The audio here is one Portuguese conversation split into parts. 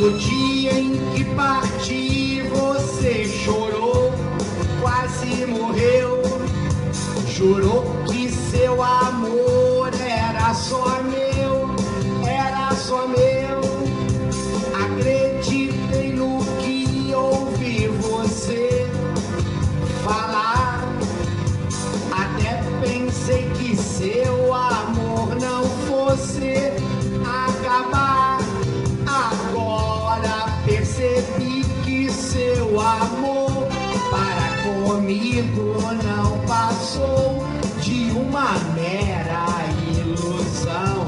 No dia em que parti, você chorou, quase morreu. Jurou que seu amor era só meu, era só meu. Acreditei no que ouvi você falar. Até pensei que seu amor não fosse acabar. Agora percebi que seu amor para comigo não passou de uma mera ilusão.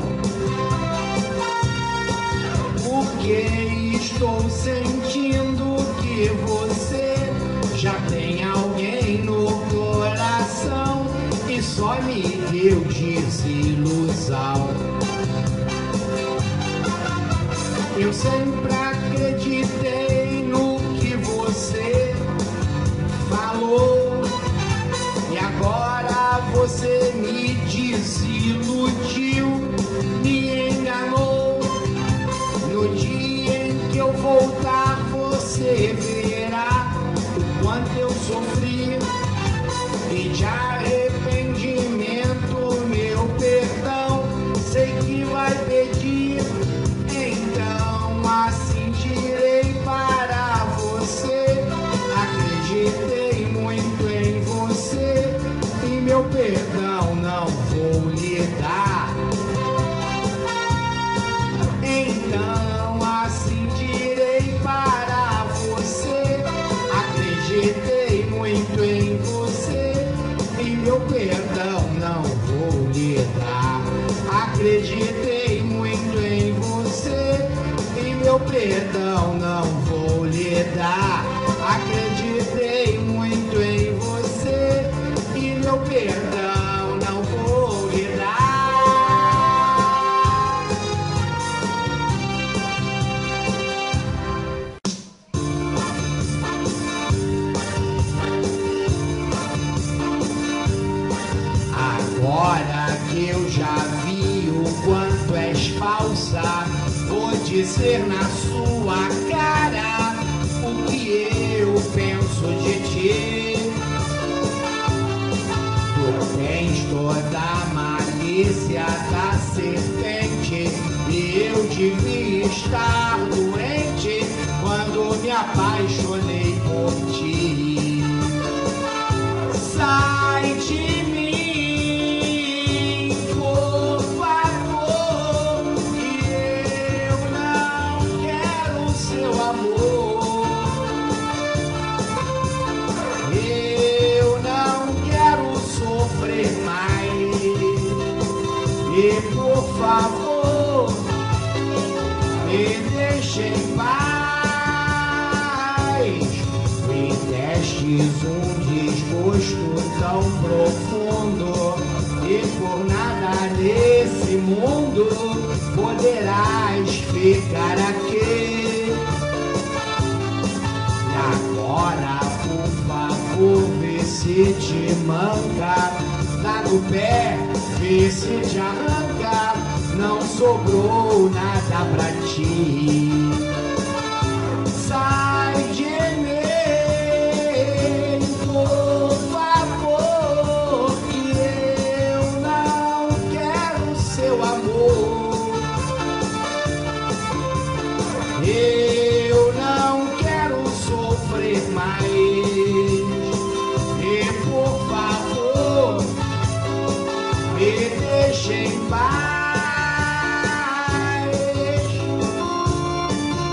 Porque estou sentindo que você já tem alguém no coração e só me deu desilusão. Eu sempre acreditei no que você falou e agora você me desiludiu, me enganou. No dia em que eu voltar, você verá o quanto eu sofri. Pede arrependimento, meu perdão, sei que vai pedir. Então assim direi para você. Acreditei muito em você e meu perdão não vou lhe dar. Então assim direi para você. Acreditei muito em você e meu perdão não vou lhe dar. Acreditei muito em você e meu perdão não vou lhe dar. Acreditei muito em você e meu perdão não vou lhe dar. Agora que eu já vi o quanto és falsa, vou dizer na sua cara o que eu penso de ti. Tu tens toda a malícia da serpente e eu devia estar doente quando me apaixonei por ti. Sai de mim, por favor, que eu não quero seu amor. Eu não quero sofrer mais. E por favor, me deixe em paz. Me destes um desgosto tão profundo e por nada nesse mundo poderás ficar aqui. E agora, por favor, vê se te manca, dá no pé, vê se te arranca, não sobrou nada pra ti. Sai de mim, por favor, que eu não quero seu amor. Eu não quero sofrer mais. E por favor, me deixe em paz.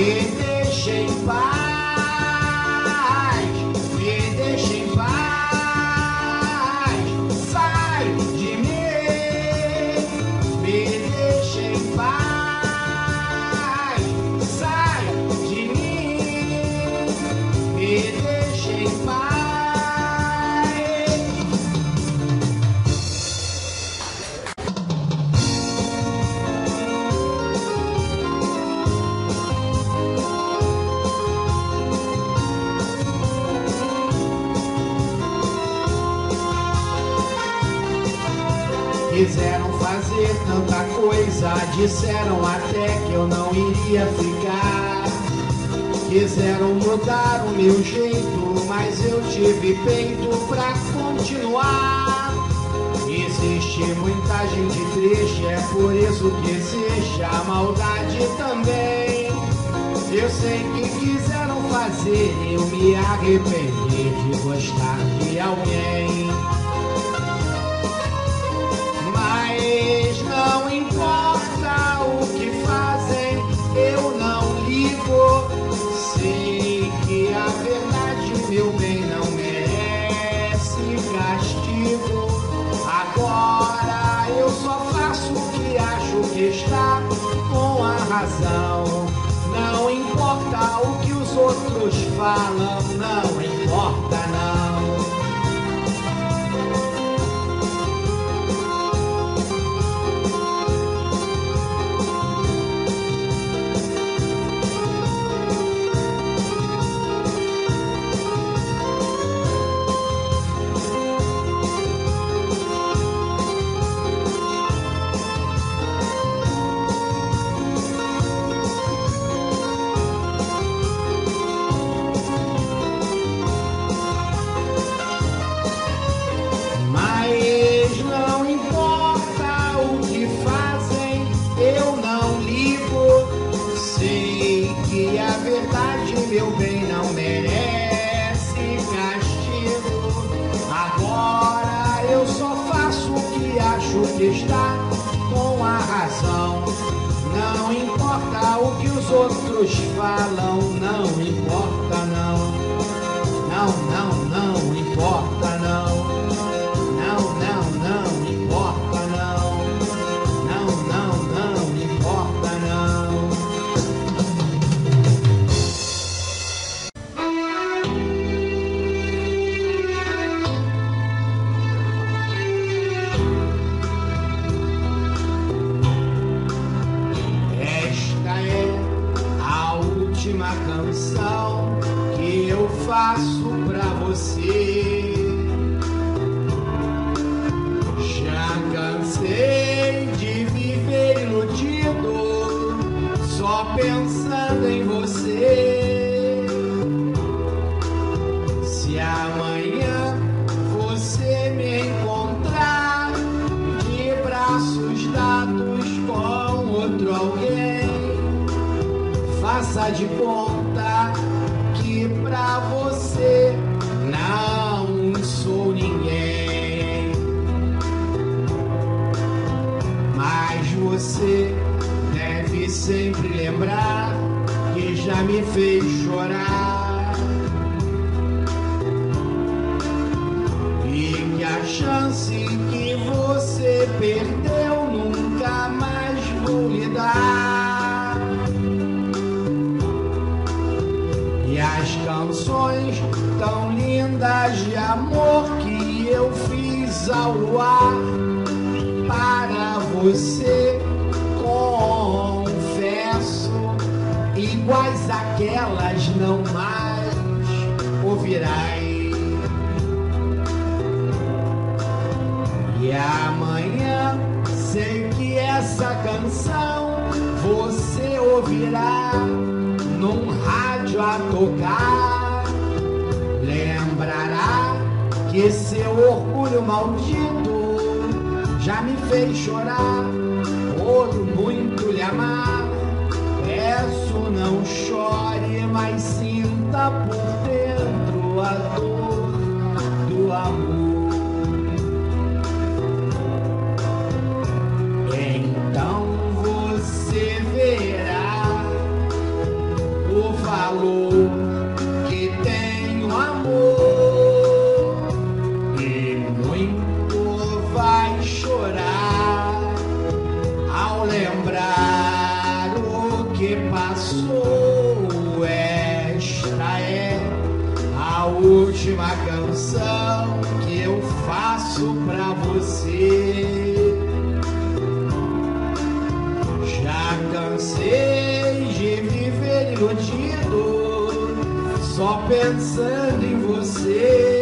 Me deixa em paz, me deixa em paz. Sai de mim, me deixa em paz. Sai de mim, me deixa em paz. Quiseram fazer tanta coisa, disseram até que eu não iria ficar. Quiseram mudar o meu jeito, mas eu tive peito pra continuar. Existe muita gente triste, é por isso que existe a maldade também. Eu sei que quiseram fazer eu me arrepender de gostar de alguém. Mas não importa o que fazem, eu não ligo. Sei que a verdade, meu bem, não merece castigo. Agora eu só faço o que acho que está com a razão. Não importa o que os outros falam, não importa não. Meu bem, não merece castigo. Agora eu só faço o que acho que está com a razão. Não importa o que os outros falam, não importa não. Não, não, não importa não. Não, não, não importa não. Não, não, não importa não. Última canção que eu faço pra você. Já cansei de viver iludido, só pensando em você. Se amanhã você me encontrar de braços dados com outro alguém, faça de conta que pra você não sou ninguém. Mas você deve sempre lembrar que já me fez chorar e que a chance que você perdeu nunca mais vou lhe dar. E as canções tão lindas de amor que eu fiz ao luar para você, confesso, iguais àquelas não mais ouvirás. E amanhã sei que essa canção você ouvirá num rádio a tocar. Lembrará que seu orgulho maldito já me fez chorar por muito lhe amar. Peço, não chore, mas sinta por dentro a dor do amor. Então você verá falou que tem um amor e muito vai chorar ao lembrar o que passou. Esta é a última canção que eu faço pra você. Já cansei de viver iludido, só pensando em você.